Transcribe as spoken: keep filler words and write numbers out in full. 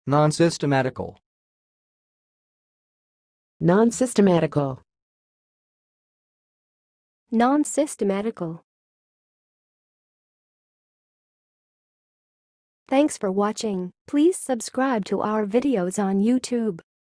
nonsystematical, nonsystematical, nonsystematical. Thanks for watching. Please subscribe to our videos on YouTube.